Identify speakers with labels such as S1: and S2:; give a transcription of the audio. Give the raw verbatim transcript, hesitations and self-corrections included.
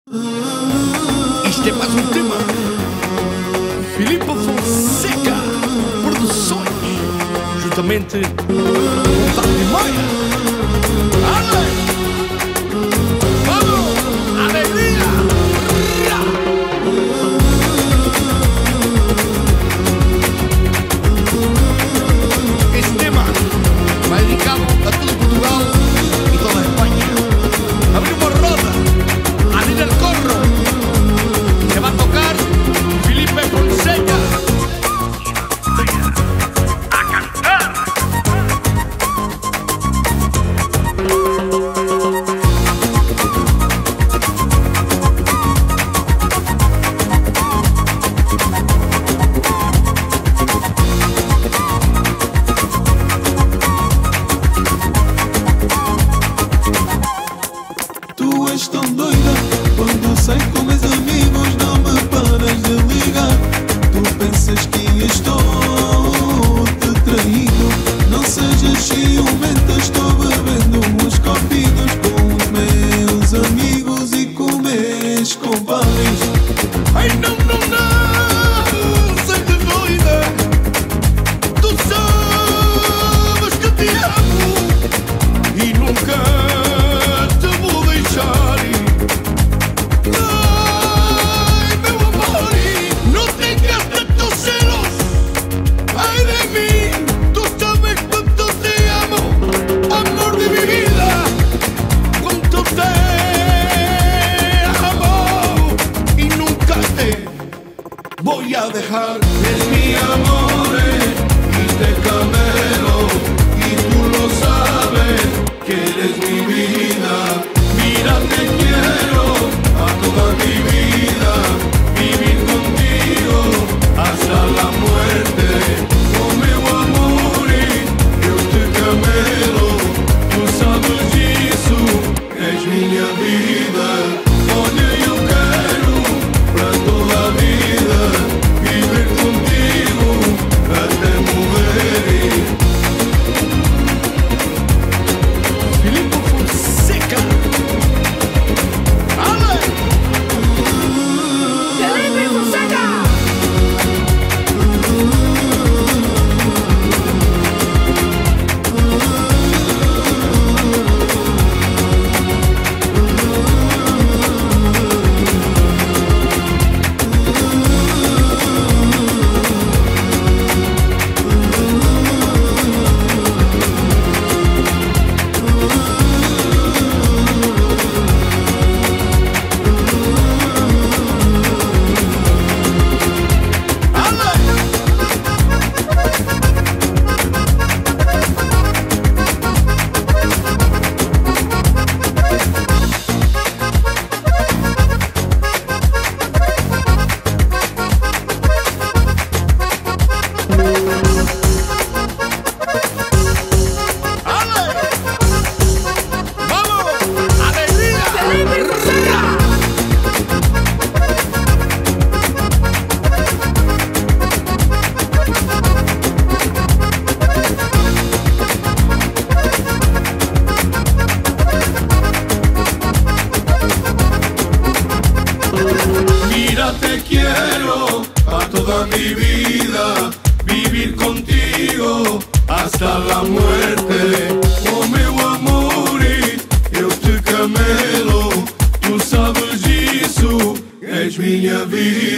S1: Isto é mais um tema. Filipe Fonseca Produções, juntamente com Tati Maia. Ale! Vamos! Alegria! Este tema vai dedicado a todo Portugal e toda a Espanha. Abrir uma roda ali del Corro, que va a tocar Filipe Fonseca. A cantar.
S2: Tu és tão doida, quando sai com meus amigos não me paras de ligar. Tu pensas que estou te traindo, não sejas ciumenta, estou bebendo uns copinhos com os meus amigos e com meus compadres.
S1: Ai não, não, não, sei de doida, tu sabes que te amo e nunca te vou deixar. Ai meu amor, não tenhas tantos celos, ai de mim, tu sabes quanto te amo, amor de mi vida, quanto te amo y nunca te voy a dejar.
S2: Es mi amor y te camelo, y tú lo sabes que eres mi vida. Mira, te quiero a toda mi vida, vivir contigo hasta la muerte. Oh meu amor, eu te camelo, tu sabes disso, és minha vida. Olha, eu quero pra toda a vida viver contigo até morrer.
S1: Filipe Fonseca. Ale!
S3: Filipe Fonseca!
S2: Mira, te quiero a toda mi vida, vivir contigo hasta la muerte. Oh meu amor, eu te camelo, tu sabes disso, és minha vida.